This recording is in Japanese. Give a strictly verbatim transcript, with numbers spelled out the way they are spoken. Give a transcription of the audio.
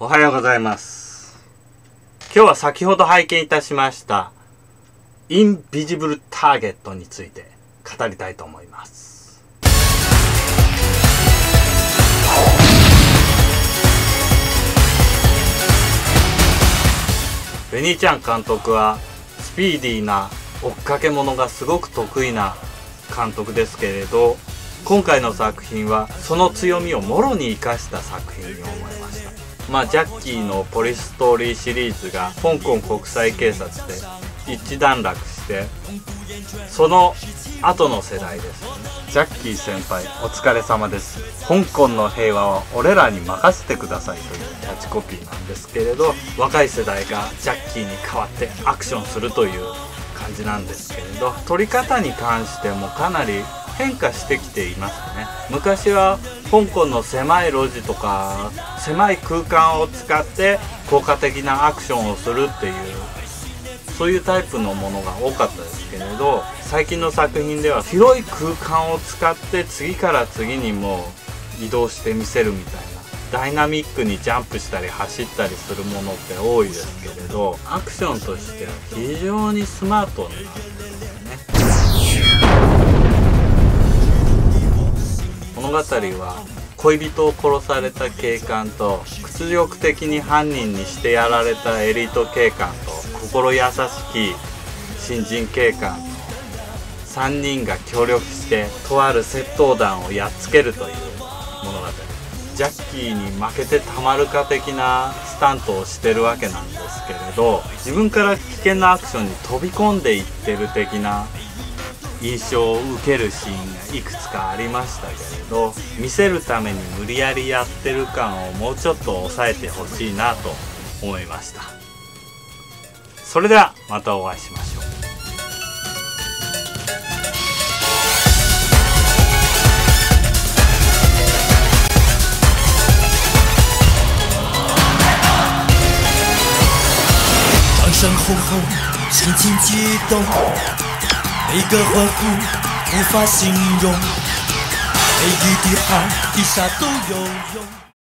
おはようございます。今日は先ほど拝見いたしましたインビジブルターゲットについて語りたいと思います。ベニーちゃん監督はスピーディーな追っかけ者がすごく得意な監督ですけれど、今回の作品はその強みをもろに生かした作品に思いました。まあジャッキーのポリストーリーシリーズが香港国際警察で一段落して、その後の世代ですよね。ジャッキー先輩お疲れ様です、香港の平和は俺らに任せてくださいというキャッチコピーなんですけれど、若い世代がジャッキーに代わってアクションするという感じなんですけれど、撮り方に関してもかなり変化してきていますね。昔は香港の狭い路地とか狭い空間を使って効果的なアクションをするっていう、そういうタイプのものが多かったですけれど、最近の作品では広い空間を使って次から次にもう移動してみせるみたいな、ダイナミックにジャンプしたり走ったりするものって多いですけれど、アクションとしては非常にスマートなんですよね。物語は恋人を殺された警官と屈辱的に犯人にしてやられたエリート警官と心優しき新人警官さんにんが協力してとある窃盗団をやっつけるという物語。ジャッキーに負けてたまるか的なスタントをしてるわけなんですけれど、自分から危険なアクションに飛び込んでいってる的な印象を受けるシーンがいくつかありましたけれど、見せるために無理やりやってる感をもうちょっと抑えてほしいなと思いました。それではまたお会いしましょう。 掌声轰轰，心情激动，每个欢呼无法形容，每一滴汗滴下都有用。